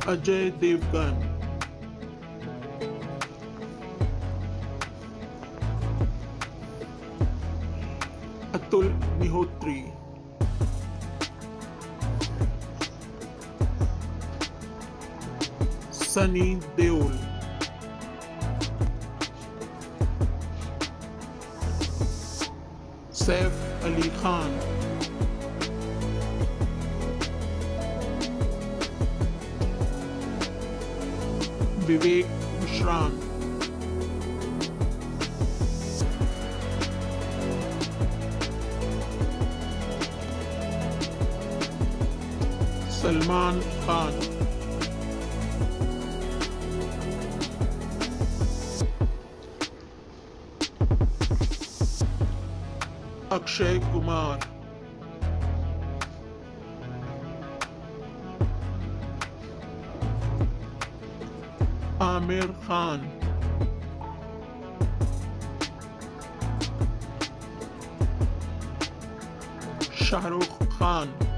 Ajay Devgan, Atul Agnihotri, Sunny Deol, Saif Ali Khan, Vivek Mushran, Salman Khan, Akshay Kumar, Aamir Khan, Shahrukh Khan,